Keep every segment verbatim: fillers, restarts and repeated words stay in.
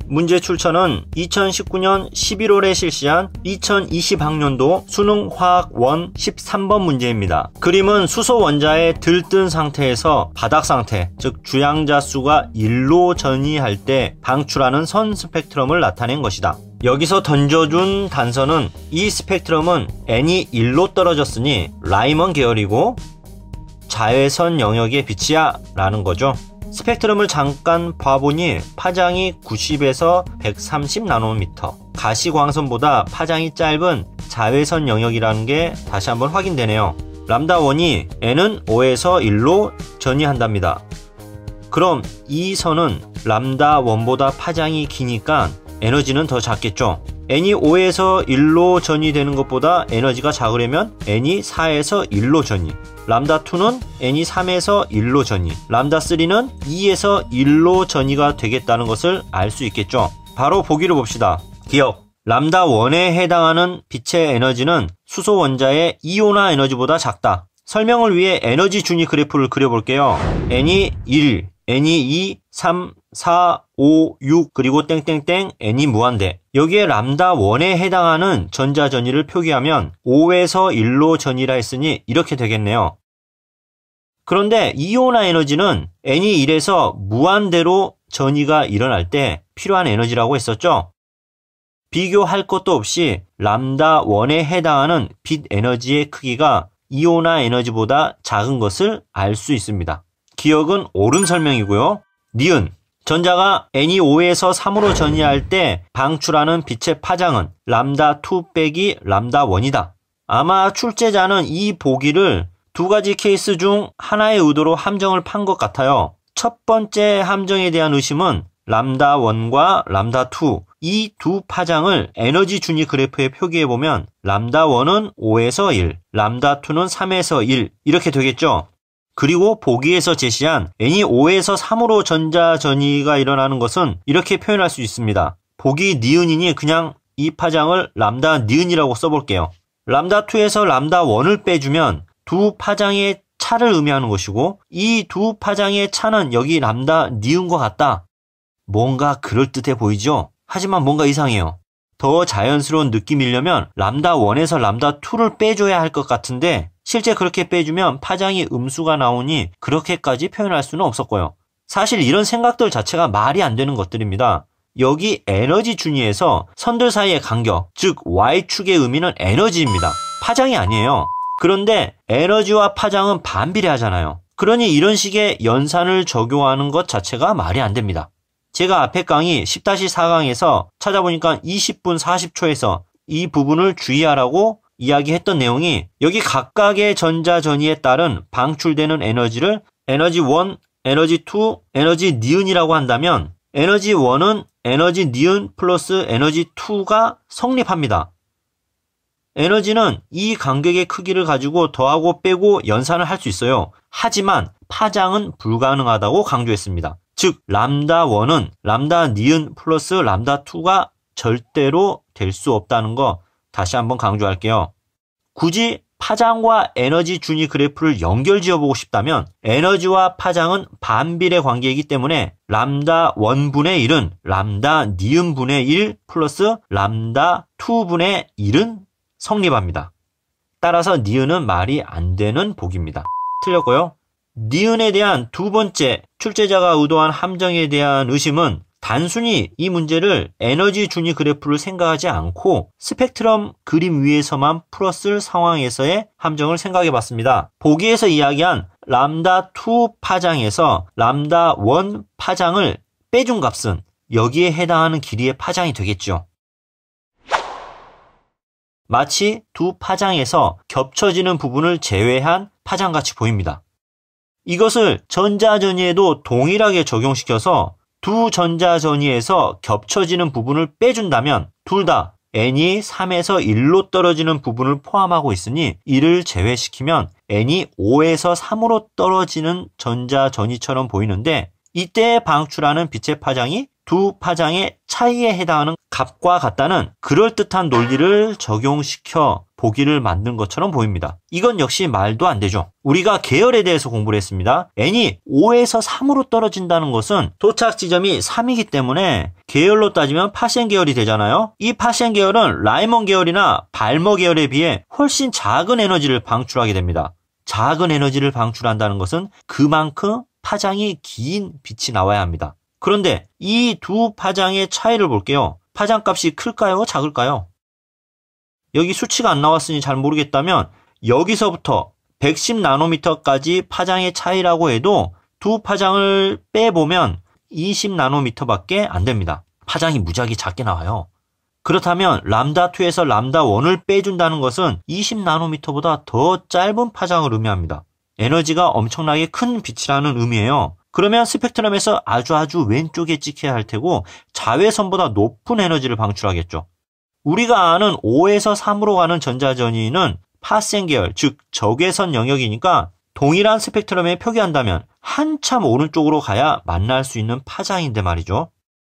문제 출처는 이천십구 년 십일월에 실시한 이천이십 학년도 수능 화학 일 십삼 번 문제입니다. 그림은 수소 원자의 들뜬 상태에서 바닥 상태, 즉 주양자 수가 일로 전이할 때 방출하는 선 스펙트럼을 나타낸 것이다. 여기서 던져준 단서는 이 스펙트럼은 n이 일로 떨어졌으니 라이먼 계열이고 자외선 영역의 빛이야 라는 거죠. 스펙트럼을 잠깐 봐보니 파장이 구십에서 백삼십 나노미터, 가시광선보다 파장이 짧은 자외선 영역이라는 게 다시 한번 확인되네요. 람다 일이 n은 오에서 일로 전이한답니다. 그럼 이 선은 람다 일보다 파장이 기니까 에너지는 더 작겠죠. n이 오에서 일로 전이되는 것보다 에너지가 작으려면 n이 사에서 일로 전이, 람다 이는 n이 삼에서 일로 전이, 람다 삼은 이에서 일로 전이가 되겠다는 것을 알 수 있겠죠. 바로 보기를 봅시다. 기억, 람다 일에 해당하는 빛의 에너지는 수소 원자의 이온화 에너지보다 작다. 설명을 위해 에너지 준위 그래프를 그려볼게요. n이 일, n이 이, 삼, 사, 오, 육, 그리고 땡땡땡 n이 무한대. 여기에 람다 일에 해당하는 전자 전이를 표기하면 오에서 일로 전이라 했으니 이렇게 되겠네요. 그런데 이온화 에너지는 n이 일에서 무한대로 전이가 일어날 때 필요한 에너지라고 했었죠. 비교할 것도 없이 람다 일에 해당하는 빛 에너지의 크기가 이온화 에너지보다 작은 것을 알 수 있습니다. 기억은 옳은 설명이고요. 니은, 전자가 n이 오에서 삼으로 전이할 때 방출하는 빛의 파장은 람다 이 빼기 람다 일이다. 아마 출제자는 이 보기를 두 가지 케이스 중 하나의 의도로 함정을 판 것 같아요. 첫 번째 함정에 대한 의심은 람다 일과 람다 이, 이 두 파장을 에너지 준위 그래프에 표기해보면 람다 일은 오에서 일, 람다 이는 삼에서 일 이렇게 되겠죠. 그리고 보기에서 제시한 n이 오에서 삼으로 전자 전이가 일어나는 것은 이렇게 표현할 수 있습니다. 보기 니은이니 그냥 이 파장을 람다 니은이라고 써볼게요. 람다 이에서 람다 일을 빼주면 두 파장의 차를 의미하는 것이고 이 두 파장의 차는 여기 람다 니은과 같다. 뭔가 그럴듯해 보이죠? 하지만 뭔가 이상해요. 더 자연스러운 느낌이려면 람다 일에서 람다 이를 빼줘야 할 것 같은데 실제 그렇게 빼주면 파장이 음수가 나오니 그렇게까지 표현할 수는 없었고요. 사실 이런 생각들 자체가 말이 안 되는 것들입니다. 여기 에너지 준위에서 선들 사이의 간격, 즉 Y축의 의미는 에너지입니다. 파장이 아니에요. 그런데 에너지와 파장은 반비례하잖아요. 그러니 이런 식의 연산을 적용하는 것 자체가 말이 안 됩니다. 제가 앞에 강의 십 사 강에서 찾아보니까 이십 분 사십 초에서 이 부분을 주의하라고 이야기했던 내용이 여기 각각의 전자 전이에 따른 방출되는 에너지를 에너지 일, 에너지 이, 에너지 니은이라고 한다면 에너지 일은 에너지 니은 플러스 에너지 이가 성립합니다. 에너지는 이 간격의 크기를 가지고 더하고 빼고 연산을 할 수 있어요. 하지만 파장은 불가능하다고 강조했습니다. 즉 람다 일은 람다 니은 플러스 람다 이가 절대로 될 수 없다는 거 다시 한번 강조할게요. 굳이 파장과 에너지 준위 그래프를 연결 지어보고 싶다면 에너지와 파장은 반비례 관계이기 때문에 람다 일분의 일은 람다 니은분의 일 플러스 람다 이분의 일은 성립합니다. 따라서 니은은 말이 안 되는 보기입니다. 틀렸고요. 니은에 대한 두 번째 출제자가 의도한 함정에 대한 의심은 단순히 이 문제를 에너지 준위 그래프를 생각하지 않고 스펙트럼 그림 위에서만 풀었을 상황에서의 함정을 생각해 봤습니다. 보기에서 이야기한 람다 이 파장에서 람다 일 파장을 빼준 값은 여기에 해당하는 길이의 파장이 되겠죠. 마치 두 파장에서 겹쳐지는 부분을 제외한 파장같이 보입니다. 이것을 전자전이에도 동일하게 적용시켜서 두 전자전이에서 겹쳐지는 부분을 빼준다면 둘 다 n이 삼에서 일로 떨어지는 부분을 포함하고 있으니 이를 제외시키면 n이 오에서 삼으로 떨어지는 전자전이처럼 보이는데 이때 방출하는 빛의 파장이 두 파장의 차이에 해당하는 값과 같다는 그럴듯한 논리를 적용시켜 보기를 만든 것처럼 보입니다. 이건 역시 말도 안 되죠. 우리가 계열에 대해서 공부를 했습니다. n이 오에서 삼으로 떨어진다는 것은 도착 지점이 삼이기 때문에 계열로 따지면 파센 계열이 되잖아요. 이 파센 계열은 라이먼 계열이나 발머 계열에 비해 훨씬 작은 에너지를 방출하게 됩니다. 작은 에너지를 방출한다는 것은 그만큼 파장이 긴 빛이 나와야 합니다. 그런데 이 두 파장의 차이를 볼게요. 파장값이 클까요? 작을까요? 여기 수치가 안 나왔으니 잘 모르겠다면 여기서부터 백십 나노미터까지 파장의 차이라고 해도 두 파장을 빼보면 이십 나노미터밖에 안 됩니다. 파장이 무지하게 작게 나와요. 그렇다면 람다 이에서 람다 일을 빼준다는 것은 이십 나노미터보다 더 짧은 파장을 의미합니다. 에너지가 엄청나게 큰 빛이라는 의미예요. 그러면 스펙트럼에서 아주 아주 왼쪽에 찍혀야 할 테고 자외선보다 높은 에너지를 방출하겠죠. 우리가 아는 오에서 삼으로 가는 전자전이는 파센 계열, 즉 적외선 영역이니까 동일한 스펙트럼에 표기한다면 한참 오른쪽으로 가야 만날 수 있는 파장인데 말이죠.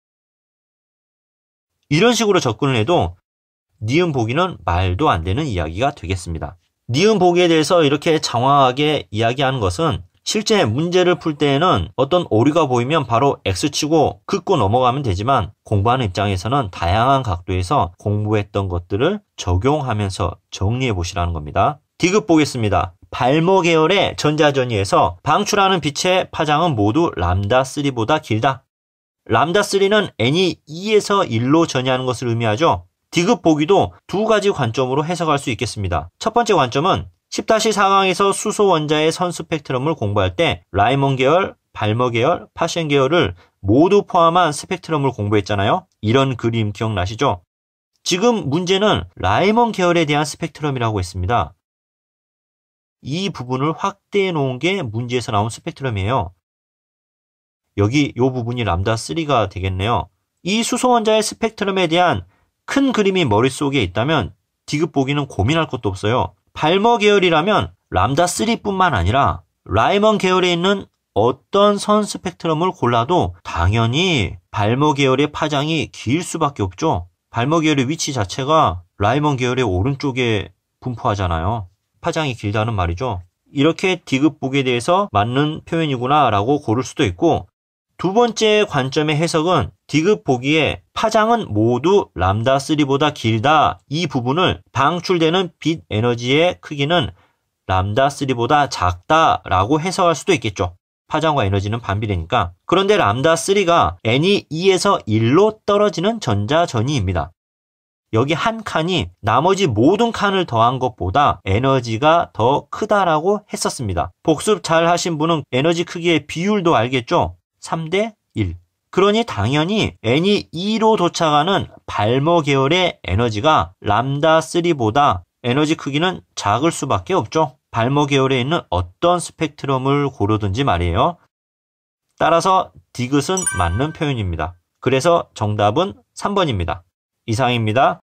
이런 식으로 접근을 해도 니은 보기는 말도 안 되는 이야기가 되겠습니다. 니은 보기에 대해서 이렇게 장황하게 이야기하는 것은 실제 문제를 풀 때에는 어떤 오류가 보이면 바로 X치고 긋고 넘어가면 되지만 공부하는 입장에서는 다양한 각도에서 공부했던 것들을 적용하면서 정리해 보시라는 겁니다. 디귿 보겠습니다. 발머 계열의 전자전이에서 방출하는 빛의 파장은 모두 람다 삼보다 길다. 람다 삼은 n이 이에서 일로 전이하는 것을 의미하죠. 디귿 보기도 두 가지 관점으로 해석할 수 있겠습니다. 첫 번째 관점은 십 사 강에서 수소 원자의 선 스펙트럼을 공부할 때 라이먼 계열, 발머 계열, 파센 계열을 모두 포함한 스펙트럼을 공부했잖아요. 이런 그림 기억나시죠? 지금 문제는 라이먼 계열에 대한 스펙트럼이라고 했습니다. 이 부분을 확대해 놓은 게 문제에서 나온 스펙트럼이에요. 여기 이 부분이 람다 삼가 되겠네요. 이 수소 원자의 스펙트럼에 대한 큰 그림이 머릿속에 있다면 디귿 보기는 고민할 것도 없어요. 발머 계열이라면 람다 삼뿐만 아니라 라이먼 계열에 있는 어떤 선 스펙트럼을 골라도 당연히 발머 계열의 파장이 길 수밖에 없죠. 발머 계열의 위치 자체가 라이먼 계열의 오른쪽에 분포하잖아요. 파장이 길다는 말이죠. 이렇게 디귿 보기에 대해서 맞는 표현이구나 라고 고를 수도 있고, 두 번째 관점의 해석은 디귿 보기에 파장은 모두 람다 삼보다 길다, 이 부분을 방출되는 빛 에너지의 크기는 람다 삼보다 작다라고 해석할 수도 있겠죠. 파장과 에너지는 반비례니까. 그런데 람다 삼가 n이 이에서 일로 떨어지는 전자전이입니다. 여기 한 칸이 나머지 모든 칸을 더한 것보다 에너지가 더 크다라고 했었습니다. 복습 잘 하신 분은 에너지 크기의 비율도 알겠죠? 삼 대 일. 그러니 당연히 n이 이로 도착하는 발머 계열의 에너지가 람다 삼보다 에너지 크기는 작을 수밖에 없죠. 발머 계열에 있는 어떤 스펙트럼을 고르든지 말이에요. 따라서 디귿은 맞는 표현입니다. 그래서 정답은 삼 번입니다. 이상입니다.